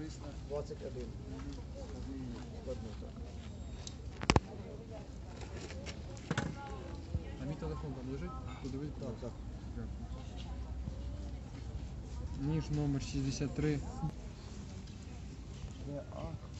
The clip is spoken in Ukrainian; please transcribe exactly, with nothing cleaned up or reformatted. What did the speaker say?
триста двадцять один. Одну, так. А мій телефон там лежить? Подивись, Так, так. Ніж номер шістдесят три. Це А.